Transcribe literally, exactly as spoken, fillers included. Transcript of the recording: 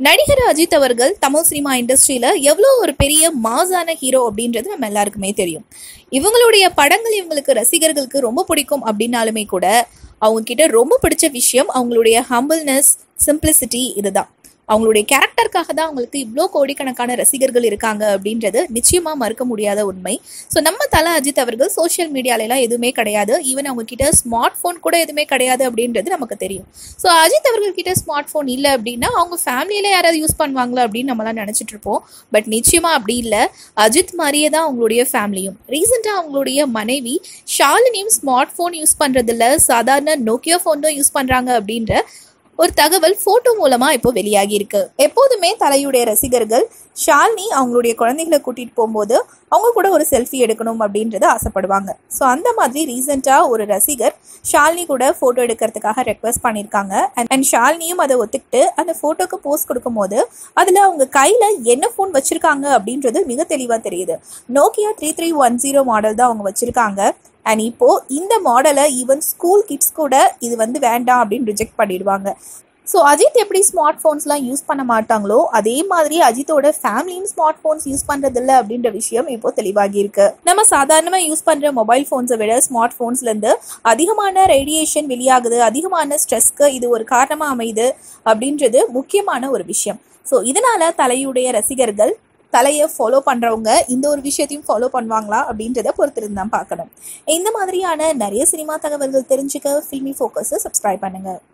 நடிகர் அஜித் அவர்கள் தமிழ் சினிமா இண்டஸ்ட்ரியில எவ்வளோ ஒரு பெரிய மாசான ஹீரோ அப்படின்றது நம்ம எல்லாருக்குமே தெரியும். இவங்களுடைய படங்கள் இவங்களுக்கு ரசிகர்களுக்கு ரொம்ப பிடிக்கும் அப்படின்னாலுமே கூட அவங்க கிட்ட ரொம்ப பிடிச்ச விஷயம் அவங்களுடைய ஹம்பிள்னஸ், சிம்பிளிசிட்டி. இதுதான் அவங்களுடைய கேரக்டருக்காக தான் அவங்களுக்கு இவ்வளோ கோடிக்கணக்கான ரசிகர்கள் இருக்காங்க அப்படின்றது நிச்சயமா மறுக்க முடியாத உண்மை. ஸோ நம்ம தல அஜித் அவர்கள் சோஷியல் மீடியாலெல்லாம் எதுவுமே கிடையாது, ஈவன் அவங்க கிட்ட ஸ்மார்ட் ஃபோன் கூட எதுவுமே கிடையாது அப்படின்றது நமக்கு தெரியும். ஸோ அஜித் அவர்கள் கிட்ட ஸ்மார்ட் ஃபோன் இல்லை அப்படின்னா அவங்க ஃபேமிலியில யாராவது யூஸ் பண்ணுவாங்களா அப்படின்னு நம்மளாம் நினச்சிட்டு இருப்போம். பட் நிச்சயமா அப்படி இல்லை. அஜித் மாதிரியே தான் அவங்களுடைய ஃபேமிலியும். ரீசெண்டாக அவங்களுடைய மனைவி ஷாலினியும் ஸ்மார்ட் ஃபோன் யூஸ் பண்ணுறதில்ல, சாதாரண நோக்கியோ ஃபோன் தான் யூஸ் பண்ணுறாங்க அப்படின்ற ஒரு தகவல் போட்டோ மூலமா இப்போ வெளியாகி இருக்கு. எப்போதுமே தலையுடைய ரசிகர்கள் ஷாலினி அவங்களுடைய குழந்தைகளை கூட்டிட்டு போகும்போது அவங்க கூட ஒரு செல்ஃபி எடுக்கணும் அப்படின்றத ஆசைப்படுவாங்க. ஸோ அந்த மாதிரி ரீசெண்டா ஒரு ரசிகர் ஷாலினி கூட போட்டோ எடுக்கிறதுக்காக ரெக்வஸ்ட் பண்ணியிருக்காங்க. அண்ட் ஷாலினியும் அதை ஒத்துக்கிட்டு அந்த போட்டோக்கு போஸ்ட் கொடுக்கும் போது அதுல அவங்க கையில என்ன போன் வச்சிருக்காங்க அப்படின்றது மிக தெளிவா தெரியுது. Nokia three three one zero model தான் அவங்க வச்சிருக்காங்க. அண்ட் இப்போ இந்த மாடலை ஈவன் ஸ்கூல் கிட்ஸ் கூட இது வந்து வேண்டாம் அப்படின்னு ரிஜெக்ட் பண்ணிடுவாங்க. ஸோ அஜித் எப்படி ஸ்மார்ட் ஃபோன்ஸ்லாம் யூஸ் பண்ண மாட்டாங்களோ அதே மாதிரி அஜித்தோட ஃபேமிலியும் ஸ்மார்ட் ஃபோன்ஸ் யூஸ் பண்ணுறதில்ல அப்படின்ற விஷயம் இப்போ தெளிவாகி இருக்கு. நம்ம சாதாரணமாக யூஸ் பண்ணுற மொபைல் ஃபோன்ஸை விட ஸ்மார்ட் ஃபோன்ஸ்லேருந்து அதிகமான ரேடியேஷன் வெளியாகுது, அதிகமான ஸ்ட்ரெஸ்க்கு இது ஒரு காரணமாக அமையுது அப்படின்றது முக்கியமான ஒரு விஷயம். ஸோ இதனால தலையுடைய ரசிகர்கள் தலையை ஃபாலோ பண்ணுறவங்க இந்த ஒரு விஷயத்தையும் ஃபாலோ பண்ணுவாங்களா அப்படின்றத பொறுத்திருந்து தான் பார்க்கணும். இந்த மாதிரியான நிறைய சினிமா தகவல்கள் தெரிஞ்சுக்க ஃபில்மி ஃபோக்கஸை சப்ஸ்கிரைப் பண்ணுங்கள்.